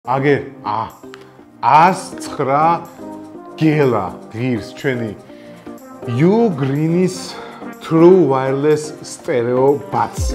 აგერ 109 გელა ღირს ჩვენი U-Green-ის True Wireless Stereo Buds.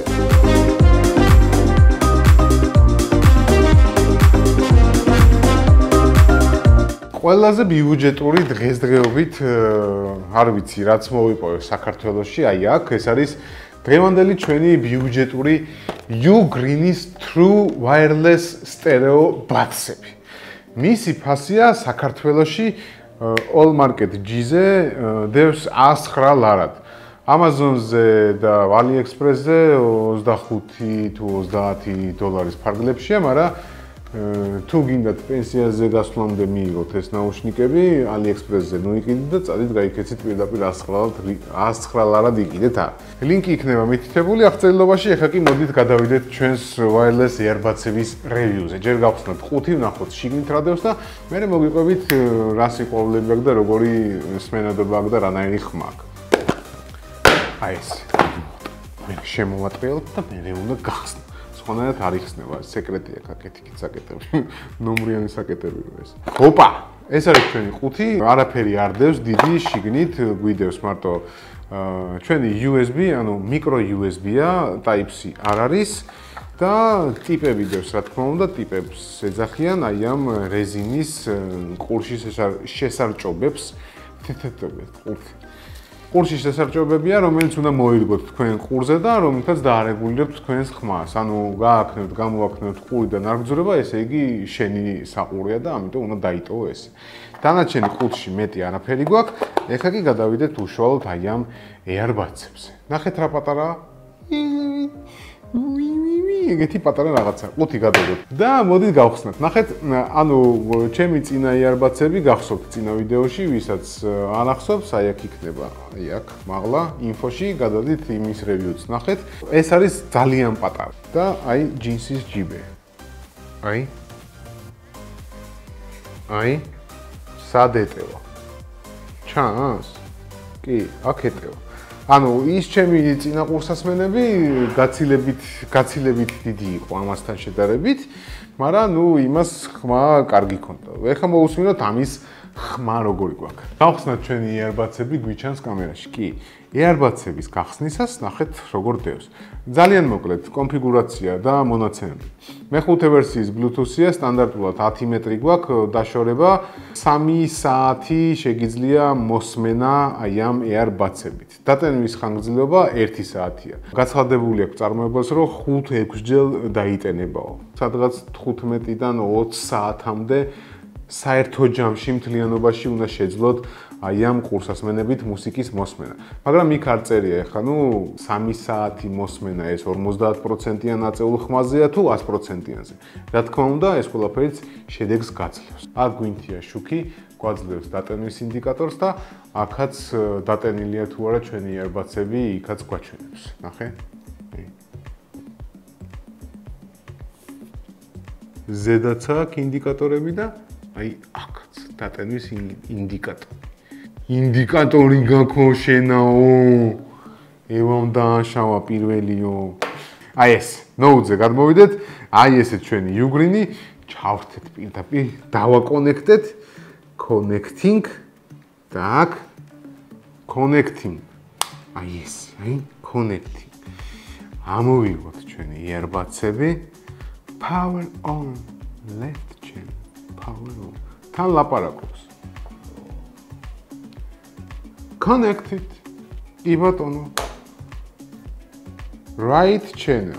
ყველაზე ბიუჯეტური დღესდღეობით არ ვიცი რაც მოვიპოვე საქართველოში, აი აქ ეს არის დღევანდელი ჩვენი ბიუჯეტური U-Green-ის True Wireless Stereo Buds-ები. მისი ფასია საქართველოში All Market G-ზე დევს 109 ლარად. Amazon-ზე და AliExpress-ზე 25 თუ 30 დოლარის ფარგლებშია, მაგრამ თუ გინდათ პენსიაზე გასვლამდე მიიღოთ ეს ნაუშნიკები, AliExpress-ზე ნუიყიდეთ და წადით გაიქეცით პირდაპირ 109 ლარად იყიდეთ არ. ლინკი იქნება მითითებული აღწერილობაში, ეხლა კი მოდით გადავიდეთ ჩვენს wireless earbuds-ების review-ზე. ჯერ გავხსნათ 5, ვნახოთ შიგნით რა დევს და მერე მოგიყვებით რა სიყვარულები აქვს და როგორი სმენადობა აქვს და რანაირი ხმა აქვს. აი ეს. მე შემოვატყიალებ და მერე უნდა გახსნათ. ხონად არ იხსნება, სეკრეტია კაკეთი საკეტები, ნომრიანი საკეტები ეს. ოპა, ეს არის ჩვენი 5, არაფერი არ დევს, დიდი შიგნით გვიდევს მარტო ჩვენი USB, ანუ micro USB-ა, Type-C არ არის და ტიპები დევს, რა თქმა უნდა, ტიპებს ეძახიან აი ამ რეზინის ყურშის შესარჭობებს, ყურშის შესარჭობებია, რომელიც უნდა მოირგოთ თქვენ ყურზე და რომლითაც დაარეგულირებთ თქვენს ხმას. ანუ გააქვთ, გამოაქვთ ყური და ნარგრძურება, ესე იგი შენი საყურია და ამიტომ უნდა დაიტოვო ესე. დანარჩენი ყუთში მეტი არაფერი გვაქვს. ეხლა კი გადავიდეთ უშუალოდ აი ამ earbuds-ებზე. ნახეთ რა პატარაა. ეგეთი პატარა რაღაცა. ყუთი გადავიდეთ. და მოდით გავხსნათ. ნახეთ, ანუ ჩემი წინა earbuds-ები გახსოვთ წინა ვიდეოში, ვისაც არ ახსოვს, აი აქ იქნება. აი აქ, მაღლა, ინფოში გადავიდით იმის review-ს. ნახეთ, ეს არის ძალიან პატარა და აი ჯინსის ჯიბე. აი სად ეტევა. ჩანს? კი, აქ ეტევა. ანუ ის ჩემი წინა ყურსასმენები გაცილებით დიდი იყო ამასთან შედარებით, მაგრამ ნუ იმას ხმა კარგი ქონდა. ეხლა მოვუსმინოთ ამის ხმა როგორი გვაქვს. გავხსნათ ჩვენი earbuds-ები გვიჩანს კამერაში. კი, earbuds-ების გახსნისას ნახეთ როგორ დევს. ძალიან მოკლედ კონფიგურაცია და მონაცემები. მეხუთე ვერსიის Bluetooth-ია, სტანდარტულად 10 მეტრი გვაქვს დაშორება, 3 საათი შეგიძლია მოსმენა აი ამ earbuds-ებით. დატენვის ხანგრძლივობა 1 საათია. გაცხადებული აქვს წარმოებელს, რომ 5-6 ჯერ დაიტენებაო. სადღაც 15-დან 20 საათამდე საერთო ჯამში მთლიანობაში უნდა შეძლოთ აი ამ ყურსასმენებით მუსიკის მოსმენა. მაგრამ იქ არ წერია ეხლა, ნუ 3 საათი მოსმენა ეს 50%-იან აწეულ ხმაზეა თუ 100%-იანზე. რა თქმა უნდა, ეს ყველაფერიც შედეგს გაძლევს. აქ გვინთია შუქი, გვაძლევს დატენვის ინდიკატორს და აქაც დატენილია თუ არა ჩვენი earbuds-ები, იქაც გვაჩვენებს. ნახე? ზედაც აქვს ინდიკატორები და აი აქაც დატენვის ინდიკატორი. ინდიკატორი გაქვს შენაო. ევამ დააშავა პირველიო. აი ეს, Note-ზე გადმოვიდეთ. აი ესე ჩვენი U-Green-ი ჩავრთეთ პირდაპირ, დავაკონექტეთ. Connecting. Так. Connecting. აი ეს, აი connecting. ამოვიღოთ ჩვენი earbuds-ები. Power on. Left channel. Power on. თან ლაპარაკობს. Connected. კი ბატონო. Right channel.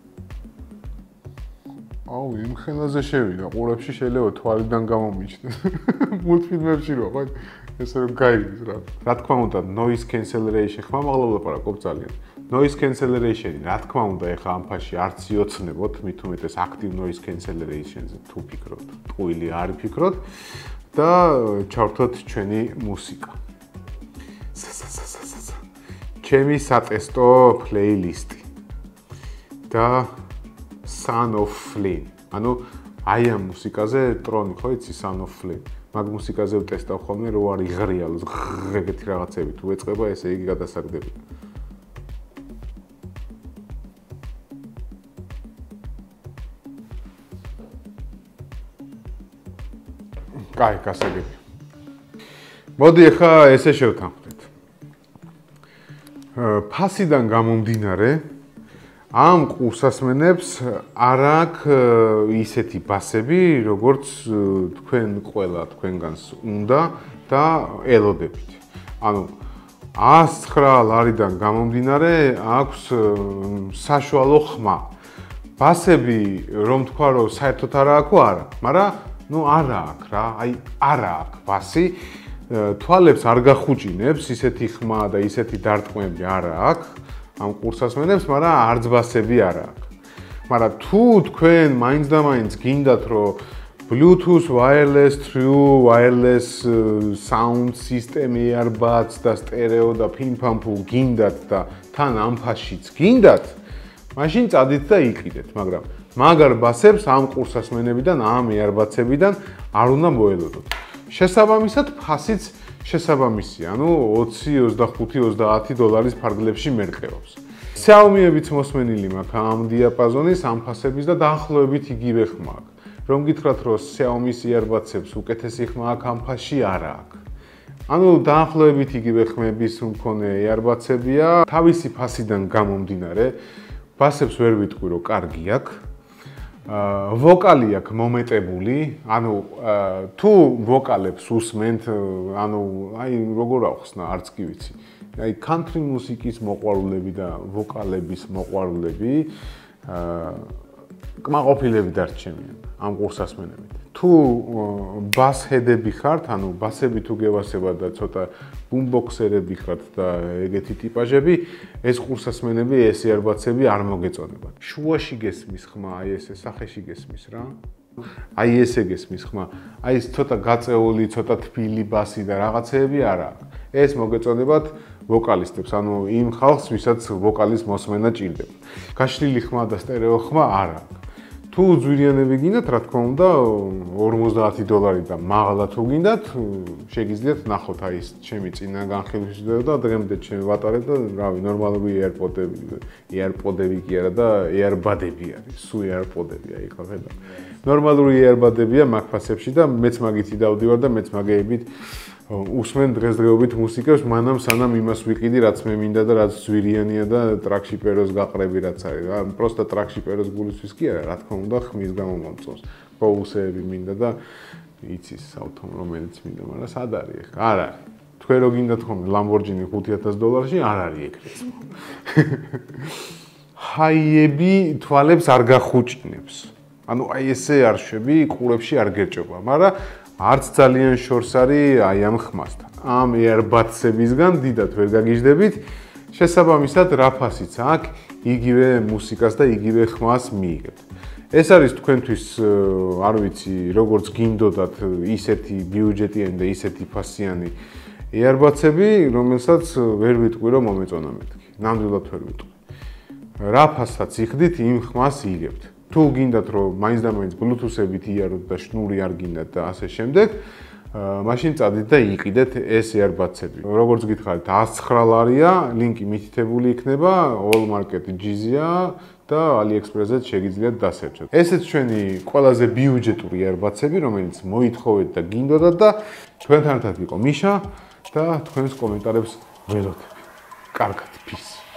აუ, იმ ხენაზე შევიდა, ყურებში შეიძლება თვალიდან გამომიჩნდეს. მულტფილმებში რო, ხო? ესე რომ გაიგდეს რა. რა თქმა უნდა, noise cancellation ხმა მაღლა ვლაპარაკობ ძალიან. Noise cancellation-ი, რა თქმა უნდა, ეხა ამ ფასში არც იოცნებოთ, მით უმეტეს active noise cancellation-ზე თუ ფიქრობთ, ტყუილი არ ფიქრობთ და ჩავრთოთ ჩვენი მუსიკა. ჩემი სატესტო პლეილისტი და Son of Flynn. ანუ აი ამ მუსიკაზე ტრონი ხო იცი Son of Flynn. მაგ მუსიკაზე ვტესტავ ხოლმე რო არ იღრიალოს ეგეთი რაღაცები თუ ეწყება ესე იგი გადასაგდები. კაი, გასაგები. მოდი ახლა ესე შევთანხმდეთ. ფასიდან გამომდინარე, ამ ყურსასმენებს არ აქვს ისეთი ბასები, როგორც თქვენ ყველა თქვენგანს უნდა და ელოდებით. ანუ 109 ლარიდან გამომდინარე, აქვს საშუალო ხმა. ბასები, რომ თქვა, რომ საერთოდ არ აქვს, არა, მაგრამ არ აქვს რა, აი არ აქვს ბასი. თვალებს არ გახუჭინებს, ისეთი ხმა და ისეთი დარტყმები არ აქვს ამ ყურსასმენებს, მაგრამ არც ბასები არ აქვს. მაგრამ თუ თქვენ მაინც და მაინც გინდათ, რომ Bluetooth wireless true wireless sound system earbuds და stereo და pim-pam-pum გინდათ და თან ამ ფაშიც გინდათ, მაშინ წადით და იყიდეთ, მაგრამ მაგარ ბასებს ამ ყურსასმენებიდან, ამ earbuds-ებიდან არ უნდა მოელოდოთ. შესაბამისად, ფასიც შესაბამისია, ანუ 20, 25, 30 დოლარის ფარგლებში მერყეობს. Xiaomi-ებიც მოსმენილი მაქვს ამ დიაპაზონის, ამ ფასების და დაახლოებით იგივე ხმა აქვს. რომ გითხრათ, რომ Xiaomi-ის earbuds-ებს უკეთესი ხმა აქვს, ამ ფასში არა აქვს. ანუ დაახლოებით იგივე ხმების მქონე earbuds-ებია, თავისი ფასიდან გამომდინარე, ბასებს ვერ ვიტყვი, რომ კარგი აქვს. ვოკალი აქვს მომეტებული, ანუ თუ ვოკალებს უსმენთ, ანუ აი როგორ ახსნა, არც კი ვიცი. აი country მუსიკის მოყვარულები და ვოკალების მოყვარულები კმაყოფილები დარჩენიან ამ ყურსასმენებით. თუ ბას-ჰედები ხართ, ანუ ბასები თუ გევასებათ და ცოტა ბუმბოქსერები ხართ და ეგეთი ტიპაჟები, ეს ყურსასმენები, ეს earbuds-ები არ მოგეწონებათ. შუაში გესმის ხმა, აი ესე სახეში გესმის რა. აი ესე გესმის ხმა. აი ეს ცოტა გაწეული, ცოტა თბილი ბასი და რაღაცეები არა. ეს მოგეწონებათ ვოკალისტებს, ანუ იმ ხალხს, ვისაც ვოკალის მოსმენა ჭირდება. გაშლილი ხმა და სტერეო ხმა არა. თუ ძვირიანები გინდათ, რა თქმა უნდა, 50 დოლარი და მაღლა თუ გინდათ, შეგიძლიათ ნახოთ აი ეს ჩემი წინა განხილვის ვიდეო და დღემდე ჩემი ვატარებ და რავი, ნორმალური earpod-ები კი არა და earbud-ები არის, სულ earpod-ები აი ხა ხედავ. ნორმალური earbud-ებია მაგ ფასებში და მეც მაგითი დავდივარ და მეც მაგეებით უსმენ დღესდღეობით მუსიკას, მანამ სანამ იმას ვიყიდი, რაც მე მინდა და რაც ძვირიანია და ტრაქში პეროს გაყრები რაც არის. პროსტა ტრაქში პეროს გულისთვის კი არა, რა თქმა უნდა, ხმის გამო მომწონს. ბოუსეები მინდა და იცის ავტომ რომელიც მინდა, მაგრამ სად არის ახლა? არ არის. თქვენ რო გინდათ ხოლმე Lamborghini $5000 არ არის ეგრეც. ჰაიები თვალებს არ გახუჭინებს. ანუ აი ესე არ შვები, ყურებში არ გერჭობა, მაგრამ არც ძალიან შორს არის აი ამ ხმასთან. ამ earbuds-ებისგან დიდად ვერ გაგიჟდებით. შესაბამისად, რა ფასიც აქვს, იგივე მუსიკას და იგივე ხმას მიიღებთ. ეს არის თქვენთვის, არ ვიცი, როგორც გინდოდათ ისეთი ბიუჯეტიანი და ისეთი ფასიანი earbuds-ები, რომელსაც ვერ ვიტყვი, რომ მომეწონა მეთქი. ნამდვილად ვერ ვიტყვი. რა ფასაც იხდით, იმ ხმას იღებთ. თუ გინდათ, რომ მაინც და მაინც Bluetooth-ებით იაროთ და შნური არ გინდათ და ასე შემდეგ, მაშინ წადით და იყიდეთ ეს earbuds-ები. როგორც გითხარით, 109 ლარია, ლინკი მითითებული იქნება, All Market GZ-ია და AliExpress-ზე შეგიძლიათ დასერჩოთ. ესეც ჩვენი ყველაზე ბიუჯეტური earbuds-ები, რომელიც მოითხოვეთ და გინდოდათ და თქვენთან ერთად იყო მიშა და თქვენს კომენტარებს ველოდები. კარგად, peace.